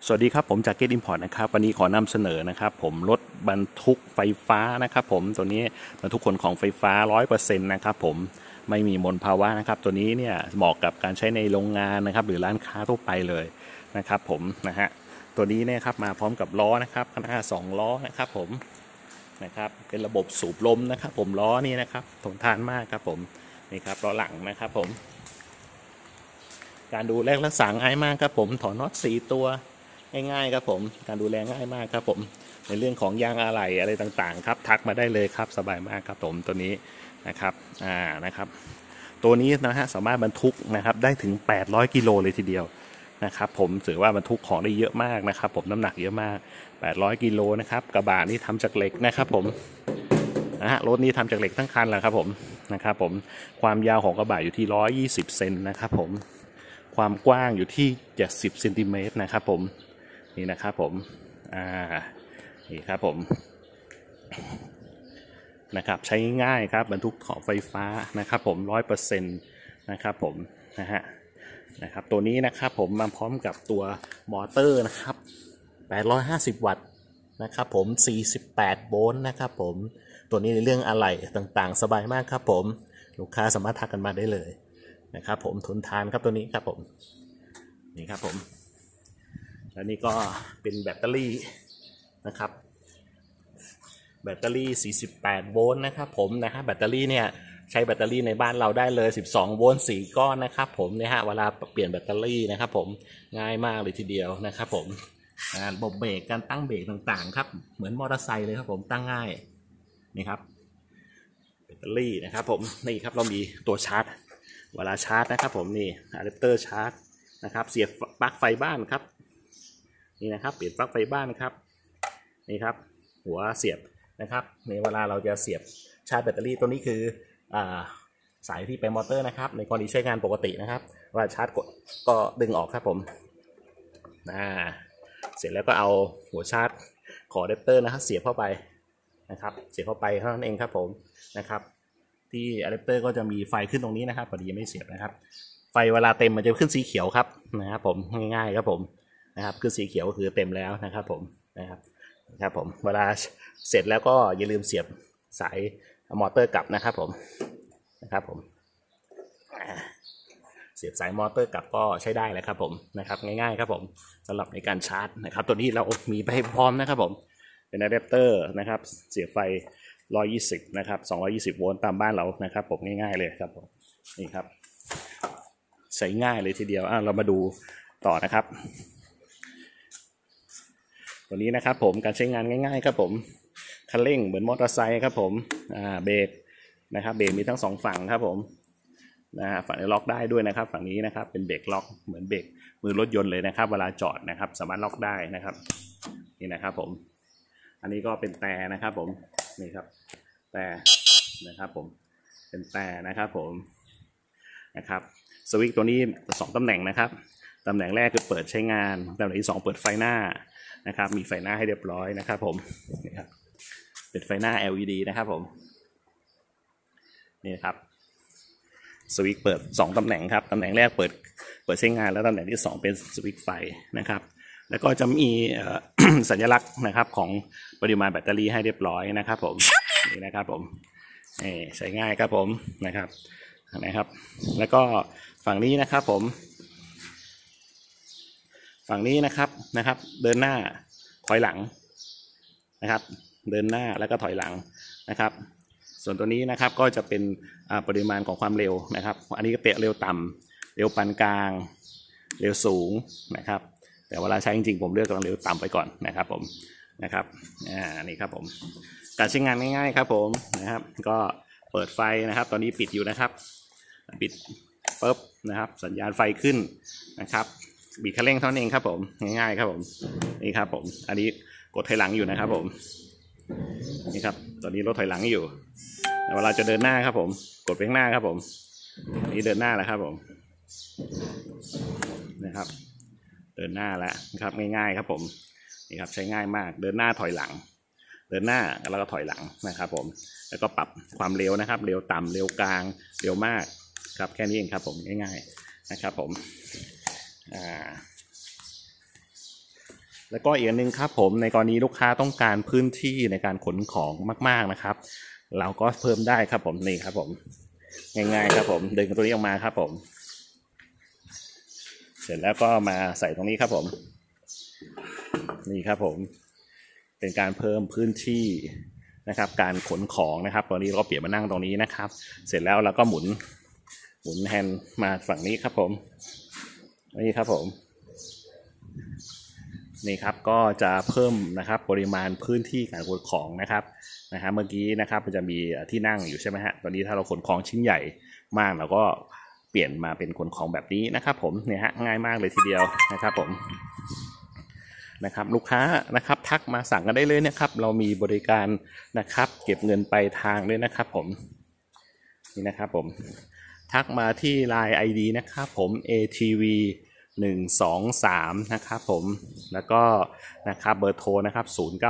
สวัสดีครับผมจากเกตอิมพอร์ตนะครับวันนี้ขอนำเสนอนะครับผมรถบรรทุกไฟฟ้านะครับผมตัวนี้บรรทุกขนของไฟฟ้า 100% นะครับผมไม่มีมลภาวะนะครับตัวนี้เนี่ยเหมาะกับการใช้ในโรงงานนะครับหรือร้านค้าทั่วไปเลยนะครับผมนะฮะตัวนี้เนี่ยครับมาพร้อมกับล้อนะครับขนาด2 ล้อนะครับผมนะครับเป็นระบบสูบลมนะครับผมล้อนี่นะครับทนทานมากครับผมนี่ครับล้อหลังนะครับผมการดูแลรักษาง่ายมากครับผมถอดน็อต4 ตัวง่ายๆครับผมการดูแลง่ายมากครับผมในเรื่องของยางอะไหล่อะไรต่างๆครับทักมาได้เลยครับสบายมากครับผมตัวนี้นะครับนะครับตัวนี้นะฮะสามารถบรรทุกนะครับได้ถึง800 กิโลเลยทีเดียวนะครับผมถือว่าบรรทุกของได้เยอะมากนะครับผมน้ำหนักเยอะมาก800 กิโลนะครับกระบะนี่ทำจากเหล็กนะครับผมนะฮะรถนี้ทำจากเหล็กทั้งคันแหละครับผมนะครับผมความยาวของกระบะอยู่ที่120 เซนนะครับผมความกว้างอยู่ที่70 เซนติเมตรนะครับผมนี่นะครับผมนี่ครับผมนะครับใช้ง่ายครับบรรทุกของไฟฟ้านะครับผม 100% นะครับผมนะครับตัวนี้นะครับผมมาพร้อมกับตัวมอเตอร์นะครับ850 วัตต์นะครับผม48 โวลต์นะครับผมตัวนี้ในเรื่องอะไหล่ต่างๆสบายมากครับผมลูกค้าสามารถทักกันมาได้เลยนะครับผมทนทานครับตัวนี้ครับผมนี่ครับผมแล้วนี่ก็เป็นแบตเตอรี่นะครับแบตเตอรี่48 โวลต์นะครับผมนะฮะแบตเตอรี่เนี่ยใช้แบตเตอรี่ในบ้านเราได้เลย12 โวลต์4 ก้อนนะครับผมเนี่ยฮะเวลาเปลี่ยนแบตเตอรี่นะครับผมง่ายมากเลยทีเดียวนะครับผมระบบเบรกการตั้งเบรกต่างๆครับเหมือนมอเตอร์ไซค์เลยครับผมตั้งง่ายนี่ครับแบตเตอรี่นะครับผมนี่ครับเรามีตัวชาร์จเวลาชาร์จนะครับผมนี่อะแดปเตอร์ชาร์จนะครับเสียบปลั๊กไฟบ้านครับนี่นะครับเปลี่ยนปลั๊กไฟบ้านครับนี่ครับหัวเสียบนะครับในเวลาเราจะเสียบชาร์จแบตเตอรี่ตัวนี้คือสายที่ไปมอเตอร์นะครับในกรณีใช้งานปกตินะครับเวลาชาร์จก็ดึงออกครับผมเสร็จแล้วก็เอาหัวชาร์จของอะแดปเตอร์นะครับเสียบเข้าไปนะครับเสียบเข้าไปเท่านั้นเองครับผมนะครับที่อะแดปเตอร์ก็จะมีไฟขึ้นตรงนี้นะครับพอดีไม่เสียบนะครับไฟเวลาเต็มมันจะขึ้นสีเขียวครับนะครับผมง่ายๆครับผมนะครับขึ้นสีเขียวก็คือเต็มแล้วนะครับผมนะครับผมเวลาเสร็จแล้วก็อย่าลืมเสียบสายมอเตอร์กลับนะครับผมเสียบสายมอเตอร์กลับก็ใช้ได้แล้วครับผมนะครับง่ายๆครับผมสำหรับในการชาร์จนะครับตัวนี้เรามีไปพร้อมนะครับผมเป็นอะแดปเตอร์นะครับเสียบไฟ120นะครับ220 โวลต์ตามบ้านเรานะครับผมง่ายๆเลยครับผมนี่ครับใช้ง่ายเลยทีเดียวเรามาดูต่อนะครับตัวนี้นะครับผมการใช้งานง่ายๆครับผมคันเร่งเหมือนมอเตอร์ไซค์ครับผมเบรกนะครับเบรกมีทั้ง2 ฝั่งครับผมฝั่งนี้ล็อกได้ด้วยนะครับฝั่งนี้นะครับเป็นเบรกล็อกเหมือนเบรกมือรถยนต์เลยนะครับเวลาจอดนะครับสามารถล็อกได้นะครับนี่นะครับผมอันนี้ก็เป็นแต่นะครับผมนี่ครับแต่นะครับผมเป็นแต่นะครับผมนะครับสวิตช์ตัวนี้2 ตำแหน่งนะครับตำแหน่งแรกคือเปิดใช้งานตำแหน่งที่2เปิดไฟหน้านะครับมีไฟหน้าให้เรียบร้อยนะครับผมนี่ครับเป็นไฟหน้า LED นะครับผมนี่ครับสวิตช์เปิด2 ตำแหน่งครับตำแหน่งแรกเปิดใช้งานแล้วตำแหน่งที่2เป็นสวิตช์ไฟนะครับแล้วก็จะมีสัญลักษณ์นะครับของปริมาณแบตเตอรี่ให้เรียบร้อยนะครับผมนี่นะครับผมใช้ง่ายครับผมนะครับแล้วก็ฝั่งนี้นะครับผมฝั่งนี้นะครับเดินหน้าถอยหลังนะครับเดินหน้าแล้วก็ถอยหลังนะครับส่วนตัวนี้นะครับก็จะเป็นปริมาณของความเร็วนะครับอันนี้ก็เร็วต่ำเร็วปานกลางเร็วสูงนะครับแต่เวลาใช้จริงๆผมเลือกเร็วต่ำไปก่อนนะครับผมนะครับนี่ครับผมการใช้งานง่ายๆครับผมนะครับก็เปิดไฟนะครับตอนนี้ปิดอยู่นะครับปิดปุ๊บนะครับสัญญาณไฟขึ้นนะครับบิดคันเร่งเท่านั้นเองครับผมง่ายๆครับผมนี่ครับผมอันนี้กดถอยหลังอยู่นะครับผมนี่ครับตอนนี้รถถอยหลังอยู่เวลาจะเดินหน้าครับผมกดไปข้างหน้าครับผมอันนี้เดินหน้าแล้วครับผมนะครับเดินหน้าแล้วครับง่ายๆครับผมนี่ครับใช้ง่ายมากเดินหน้าถอยหลังเดินหน้าแล้วก็ถอยหลังนะครับผมแล้วก็ปรับความเร็วนะครับเร็วต่ำเร็วกลางเร็วมากครับแค่นี้เองครับผมง่ายๆนะครับผมแล้วก็อีกอันนึงครับผมในกรณีลูกค้าต้องการพื้นที่ในการขนของมากๆนะครับเราก็เพิ่มได้ครับผมนี่ครับผมง่ายๆครับผมดึงตัวนี้ออกมาครับผมเสร็จแล้วก็มาใส่ตรงนี้ครับผมนี่ครับผมเป็นการเพิ่มพื้นที่นะครับการขนของนะครับตอนนี้เราก็เปลี่ยนมานั่งตรงนี้นะครับเสร็จแล้วเราก็หมุนแฮนด์มาฝั่งนี้ครับผมนี่ครับผมนี่ครับก็จะเพิ่มนะครับปริมาณพื้นที่การขนของนะครับเมื่อกี้นะครับมันจะมีที่นั่งอยู่ใช่ไหมฮะตอนนี้ถ้าเราขนของชิ้นใหญ่มากเราก็เปลี่ยนมาเป็นขนของแบบนี้นะครับผมเนี่ยฮะง่ายมากเลยทีเดียวนะครับผมนะครับลูกค้านะครับทักมาสั่งกันได้เลยนะครับเรามีบริการนะครับเก็บเงินปลายทางด้วยนะครับผมนี่นะครับผมทักมาที่ LINE ID นะครับผม ATV 123นะครับผมแล้วก็นะครับเบอร์โทรนะครับ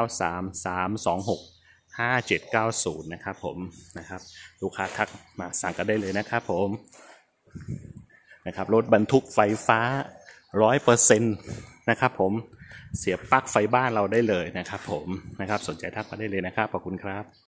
0933265790นะครับผมนะครับลูกค้าทักมาสั่งกันได้เลยนะครับผมนะครับรถบรรทุกไฟฟ้า 100% นะครับผมเสียบปลั๊กไฟบ้านเราได้เลยนะครับผมนะครับสนใจทักมาได้เลยนะครับขอบคุณครับ